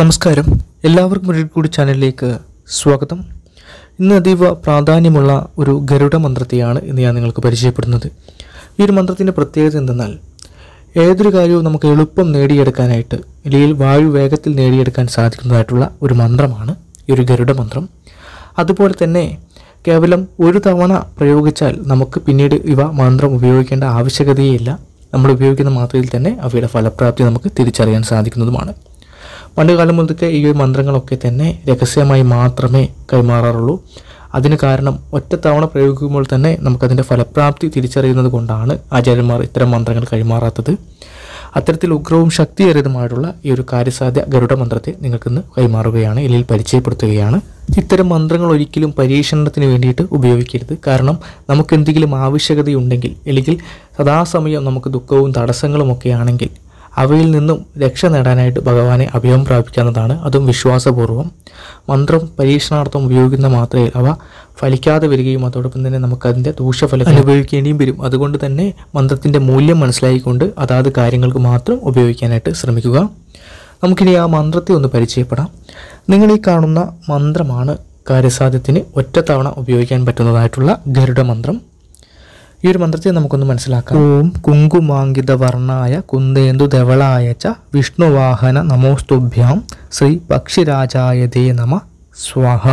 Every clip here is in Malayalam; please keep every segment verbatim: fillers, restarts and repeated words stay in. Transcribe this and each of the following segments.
നമസ്കാരം, എല്ലാവർക്കും ഒരിക്കൽ കൂടി ചാനലിലേക്ക് സ്വാഗതം. ഇന്ന് അതീവ പ്രാധാന്യമുള്ള ഒരു ഗരുഡ മന്ത്രത്തെയാണ് ഇന്ന് ഞാൻ നിങ്ങൾക്ക് പരിചയപ്പെടുന്നത്. ഈ ഒരു മന്ത്രത്തിൻ്റെ പ്രത്യേകത എന്തെന്നാൽ, ഏതൊരു കാര്യവും നമുക്ക് എളുപ്പം നേടിയെടുക്കാനായിട്ട് അല്ലെങ്കിൽ വായു വേഗത്തിൽ നേടിയെടുക്കാൻ സാധിക്കുന്നതായിട്ടുള്ള ഒരു മന്ത്രമാണ് ഈ ഒരു ഗരുഡ മന്ത്രം. അതുപോലെ തന്നെ കേവലം ഒരു തവണ പ്രയോഗിച്ചാൽ നമുക്ക് പിന്നീട് ഇവ മന്ത്രം ഉപയോഗിക്കേണ്ട ആവശ്യകതയില്ല. നമ്മൾ ഉപയോഗിക്കുന്ന മാത്രയിൽ തന്നെ അവയുടെ ഫലപ്രാപ്തി നമുക്ക് തിരിച്ചറിയാൻ സാധിക്കുന്നതുമാണ്. പണ്ടുകാലം മുതൽക്ക് ഈ മന്ത്രങ്ങളൊക്കെ തന്നെ രഹസ്യമായി മാത്രമേ കൈമാറാറുള്ളൂ. അതിന് കാരണം ഒറ്റത്തവണ പ്രയോഗിക്കുമ്പോൾ തന്നെ നമുക്കതിൻ്റെ ഫലപ്രാപ്തി തിരിച്ചറിയുന്നത് കൊണ്ടാണ് ആചാര്യന്മാർ ഇത്തരം മന്ത്രങ്ങൾ കൈമാറാത്തത്. അത്തരത്തിൽ ഉഗ്രവും ശക്തിയേറിയതുമായിട്ടുള്ള ഈ ഒരു കാര്യസാധ്യ ഗരുഡ മന്ത്രത്തെ നിങ്ങൾക്കിന്ന് കൈമാറുകയാണ്, അല്ലെങ്കിൽ പരിചയപ്പെടുത്തുകയാണ്. ഇത്തരം മന്ത്രങ്ങൾ ഒരിക്കലും പരീക്ഷണത്തിന് വേണ്ടിയിട്ട് ഉപയോഗിക്കരുത്. കാരണം നമുക്ക് എന്തെങ്കിലും ആവശ്യകതയുണ്ടെങ്കിൽ, അല്ലെങ്കിൽ സദാസമയം നമുക്ക് ദുഃഖവും തടസ്സങ്ങളും ഒക്കെ ആണെങ്കിൽ അവയിൽ നിന്നും രക്ഷ നേടാനായിട്ട് ഭഗവാനെ അഭയം പ്രാപിക്കാവുന്നതാണ്. അതും വിശ്വാസപൂർവ്വം. മന്ത്രം പരീക്ഷണാർത്ഥം ഉപയോഗിക്കുന്ന മാത്രമേ അവ ഫലിക്കാതെ വരികയും അതോടൊപ്പം തന്നെ നമുക്കതിൻ്റെ ദൂഷ്യഫലം അനുഭവിക്കേണ്ടിയും വരും. അതുകൊണ്ട് തന്നെ മന്ത്രത്തിൻ്റെ മൂല്യം മനസ്സിലാക്കിക്കൊണ്ട് അതാത് കാര്യങ്ങൾക്ക് മാത്രം ഉപയോഗിക്കാനായിട്ട് ശ്രമിക്കുക. നമുക്കിനി ആ മന്ത്രത്തെ ഒന്ന് പരിചയപ്പെടാം. നിങ്ങൾ ഈ കാണുന്ന മന്ത്രമാണ് കാര്യസാധ്യത്തിന് ഒറ്റത്തവണ ഉപയോഗിക്കാൻ പറ്റുന്നതായിട്ടുള്ള ഗരുഡ മന്ത്രം. ഈ ഒരു മന്ത്രത്തെ നമുക്കൊന്ന് മനസ്സിലാക്കാം. ഓം കുങ്കുമാങ്കിത വർണ്ണായ കുന്ദേന്ദു ധവളായ ച വിഷ്ണുവാഹന നമോസ്തുഭ്യാം ശ്രീ പക്ഷിരാജായ ദേ നമ സ്വാഹ.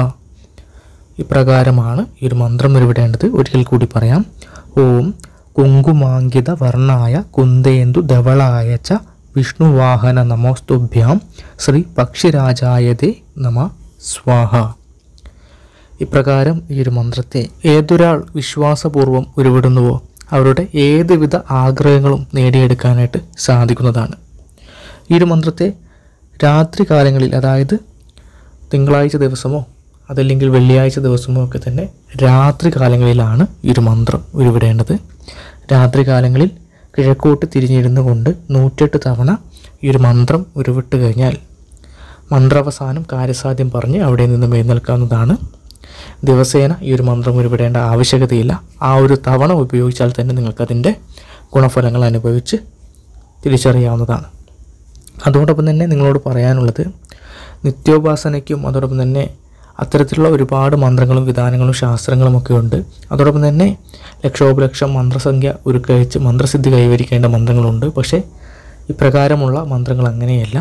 ഇപ്രകാരമാണ് ഈ ഒരു മന്ത്രം ഉരുവിടേണ്ടത്. ഒരിക്കൽ കൂടി പറയാം. ഓം കുങ്കുമാങ്കിത വർണ്ണായ കുന്ദേന്ദു ധവളായ ച വിഷ്ണുവാഹന നമോസ്തുഭ്യാം ശ്രീ പക്ഷിരാജായ ദേ നമ സ്വാഹ. ഇപ്രകാരം ഈ ഒരു മന്ത്രത്തെ ഏതൊരാൾ വിശ്വാസപൂർവ്വം ഉരുവിടുന്നുവോ അവരുടെ ഏതുവിധ ആഗ്രഹങ്ങളും നേടിയെടുക്കാനായിട്ട് സാധിക്കുന്നതാണ്. ഈ ഒരു മന്ത്രത്തെ രാത്രി കാലങ്ങളിൽ, അതായത് തിങ്കളാഴ്ച ദിവസമോ അതല്ലെങ്കിൽ വെള്ളിയാഴ്ച ദിവസമോ ഒക്കെ തന്നെ രാത്രി കാലങ്ങളിലാണ് ഈ ഒരു മന്ത്രം ഉരുവിടേണ്ടത്. രാത്രി കാലങ്ങളിൽ കിഴക്കോട്ട് തിരിഞ്ഞിരുന്നു കൊണ്ട് നൂറ്റെട്ട് തവണ ഈ ഒരു മന്ത്രം ഉരുവിട്ട് കഴിഞ്ഞാൽ മന്ത്രാവസാനം കാര്യസാധ്യം പറഞ്ഞ് അവിടെ നിന്ന് എഴുന്നേൽക്കാവുന്നതാണ്. ദിവസേന ഈ ഒരു മന്ത്രം ഉരുവിടേണ്ട ആവശ്യകതയില്ല. ആ ഒരു തവണ ഉപയോഗിച്ചാൽ തന്നെ നിങ്ങൾക്കതിൻ്റെ ഗുണഫലങ്ങൾ അനുഭവിച്ച് തിരിച്ചറിയാവുന്നതാണ്. അതോടൊപ്പം തന്നെ നിങ്ങളോട് പറയാനുള്ളത്, നിത്യോപാസനയ്ക്കും അതോടൊപ്പം തന്നെ അത്തരത്തിലുള്ള ഒരുപാട് മന്ത്രങ്ങളും വിധാനങ്ങളും ശാസ്ത്രങ്ങളും ഒക്കെ ഉണ്ട്. അതോടൊപ്പം തന്നെ ലക്ഷോപലക്ഷം മന്ത്രസംഖ്യ ഉരുക്കഴിച്ച് മന്ത്രസിദ്ധി കൈവരിക്കേണ്ട മന്ത്രങ്ങളുണ്ട്. പക്ഷേ ഇപ്രകാരമുള്ള മന്ത്രങ്ങൾ അങ്ങനെയല്ല.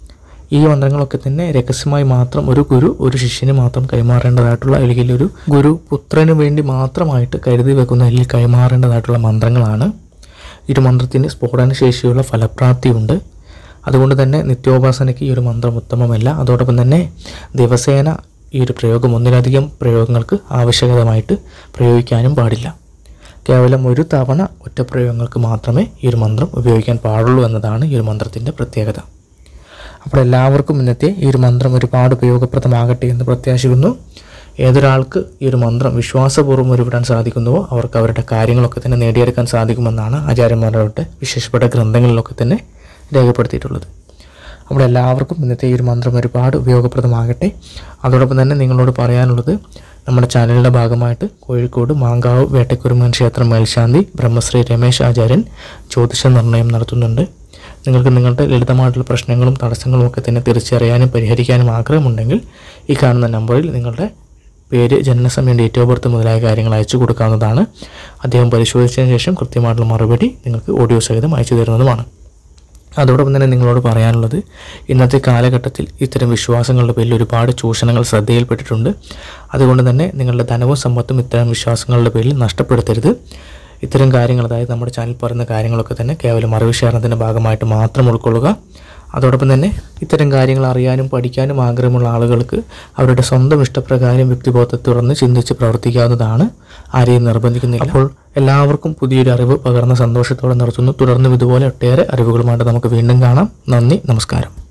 ഈ മന്ത്രങ്ങളൊക്കെ തന്നെ രഹസ്യമായി മാത്രം ഒരു ഗുരു ഒരു ശിഷ്യന് മാത്രം കൈമാറേണ്ടതായിട്ടുള്ള, അല്ലെങ്കിൽ ഒരു ഗുരു പുത്രന് വേണ്ടി മാത്രമായിട്ട് കരുതി വെക്കുന്ന, അല്ലെങ്കിൽ കൈമാറേണ്ടതായിട്ടുള്ള മന്ത്രങ്ങളാണ്. ഈ ഒരു മന്ത്രത്തിന് സ്ഫോടനശേഷിയുള്ള ഫലപ്രാപ്തിയുണ്ട്. അതുകൊണ്ട് തന്നെ നിത്യോപാസനയ്ക്ക് ഈ ഒരു മന്ത്രം ഉത്തമമല്ല. അതോടൊപ്പം തന്നെ ദിവസേന ഈ ഒരു പ്രയോഗം ഒന്നിലധികം പ്രയോഗങ്ങൾക്ക് ആവശ്യകതമായിട്ട് പ്രയോഗിക്കാനും പാടില്ല. കേവലം ഒരു തവണ ഒറ്റ പ്രയോഗങ്ങൾക്ക് മാത്രമേ ഈ ഒരു മന്ത്രം ഉപയോഗിക്കാൻ പാടുള്ളൂ എന്നതാണ് ഈ ഒരു മന്ത്രത്തിൻ്റെ പ്രത്യേകത. അപ്പോൾ എല്ലാവർക്കും ഇന്നത്തെ ഈ ഒരു മന്ത്രം ഒരുപാട് ഉപയോഗപ്രദമാകട്ടെ എന്ന് പ്രത്യാശിക്കുന്നു. ഏതൊരാൾക്ക് ഈ ഒരു മന്ത്രം വിശ്വാസപൂർവ്വം ഉരുവിടാൻ സാധിക്കുന്നുവോ അവർക്ക് അവരുടെ കാര്യങ്ങളൊക്കെ തന്നെ നേടിയെടുക്കാൻ സാധിക്കുമെന്നാണ് ആചാര്യന്മാരുടെ വിശേഷപ്പെട്ട ഗ്രന്ഥങ്ങളിലൊക്കെ തന്നെ രേഖപ്പെടുത്തിയിട്ടുള്ളത്. അപ്പോൾ എല്ലാവർക്കും ഇന്നത്തെ ഈ ഒരു മന്ത്രം ഒരുപാട് ഉപയോഗപ്രദമാകട്ടെ. അതോടൊപ്പം തന്നെ നിങ്ങളോട് പറയാനുള്ളത്, നമ്മുടെ ചാനലിൻ്റെ ഭാഗമായിട്ട് കോഴിക്കോട് മാങ്കാവ് വേട്ടക്കുരുമൻ ക്ഷേത്രം മേൽശാന്തി ബ്രഹ്മശ്രീ രമേശ് ആചാര്യൻ ജ്യോതിഷ നിർണ്ണയം നടത്തുന്നുണ്ട്. നിങ്ങൾക്ക് നിങ്ങളുടെ ലളിതമായിട്ടുള്ള പ്രശ്നങ്ങളും തടസ്സങ്ങളും ഒക്കെ തന്നെ തിരിച്ചറിയാനും പരിഹരിക്കാനും ആഗ്രഹമുണ്ടെങ്കിൽ ഈ കാണുന്ന നമ്പറിൽ നിങ്ങളുടെ പേര്, ജനനസമയം, ഡേറ്റ് ഓഫ് ബർത്ത് മുതലായ കാര്യങ്ങൾ അയച്ചു കൊടുക്കാവുന്നതാണ്. അദ്ദേഹം പരിശോധിച്ചതിന് ശേഷം കൃത്യമായിട്ടുള്ള മറുപടി നിങ്ങൾക്ക് ഓഡിയോ സഹിതം അയച്ചു തരുന്നതുമാണ്. അതോടൊപ്പം തന്നെ നിങ്ങളോട് പറയാനുള്ളത്, ഇന്നത്തെ കാലഘട്ടത്തിൽ ഇത്തരം വിശ്വാസങ്ങളുടെ പേരിൽ ഒരുപാട് ചൂഷണങ്ങൾ ശ്രദ്ധയിൽപ്പെട്ടിട്ടുണ്ട്. അതുകൊണ്ട് തന്നെ നിങ്ങളുടെ ധനവും സമ്പത്തും ഇത്തരം വിശ്വാസങ്ങളുടെ പേരിൽ നഷ്ടപ്പെടുത്തരുത്. ഇത്തരം കാര്യങ്ങൾ, അതായത് നമ്മുടെ ചാനൽ പറയുന്ന കാര്യങ്ങളൊക്കെ തന്നെ കേവലം അറിവുശേഖരണത്തിൻ്റെ ഭാഗമായിട്ട് മാത്രം ഉൾക്കൊള്ളുക. അതോടൊപ്പം തന്നെ ഇത്തരം കാര്യങ്ങൾ അറിയാനും പഠിക്കാനും ആഗ്രഹമുള്ള ആളുകൾക്ക് അവരുടെ സ്വന്തം ഇഷ്ടപ്രകാരം വ്യക്തിബോധത്തെ തുറന്ന് ചിന്തിച്ച് പ്രവർത്തിക്കാവുന്നതാണ്. ആരെയും നിർബന്ധിക്കുന്നില്ല. അപ്പോൾ എല്ലാവർക്കും പുതിയൊരു അറിവ് പകർന്ന സന്തോഷത്തോടെ നിർത്തുന്നു. തുടർന്നും ഇതുപോലെ ഒട്ടേറെ അറിവുകളുമായിട്ട് നമുക്ക് വീണ്ടും കാണാം. നന്ദി, നമസ്കാരം.